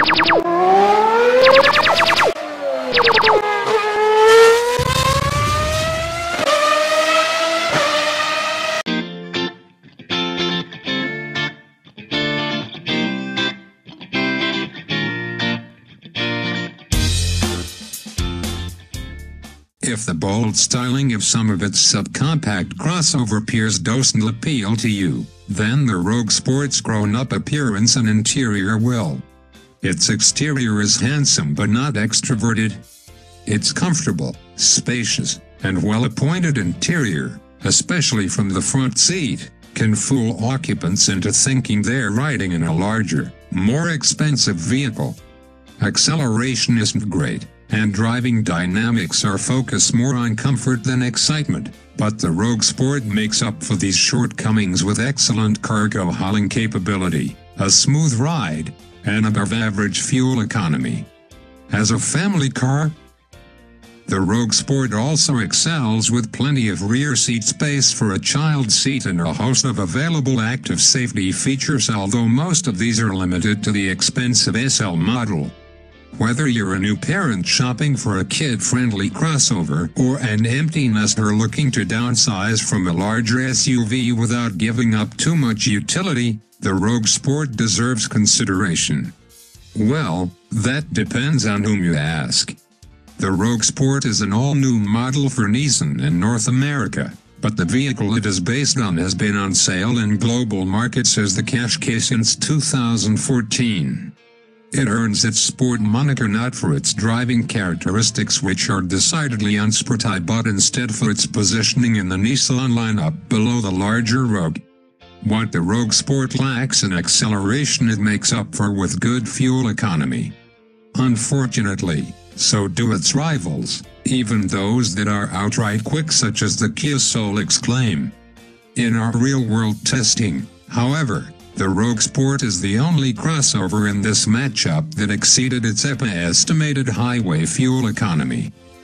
If the bold styling of some of its subcompact crossover peers doesn't appeal to you, then the Rogue Sport's grown-up appearance and interior will. Its exterior is handsome but not extroverted. Its comfortable, spacious, and well-appointed interior, especially from the front seat, can fool occupants into thinking they're riding in a larger, more expensive vehicle. Acceleration isn't great, and driving dynamics are focused more on comfort than excitement, but the Rogue Sport makes up for these shortcomings with excellent cargo hauling capability, a smooth ride, and above-average fuel economy. As a family car, the Rogue Sport also excels with plenty of rear seat space for a child seat and a host of available active safety features, although most of these are limited to the expensive SL model. Whether you're a new parent shopping for a kid-friendly crossover or an empty nester looking to downsize from a larger SUV without giving up too much utility, the Rogue Sport deserves consideration. Well, that depends on whom you ask. The Rogue Sport is an all-new model for Nissan in North America, but the vehicle it is based on has been on sale in global markets as the Qashqai since 2014. It earns its sport moniker not for its driving characteristics, which are decidedly unsporty, but instead for its positioning in the Nissan lineup below the larger Rogue. What the Rogue Sport lacks in acceleration it makes up for with good fuel economy. Unfortunately, so do its rivals, even those that are outright quick, such as the Kia Soul Exclaim. In our real-world testing, however, the Rogue Sport is the only crossover in this matchup that exceeded its EPA estimated highway fuel economy.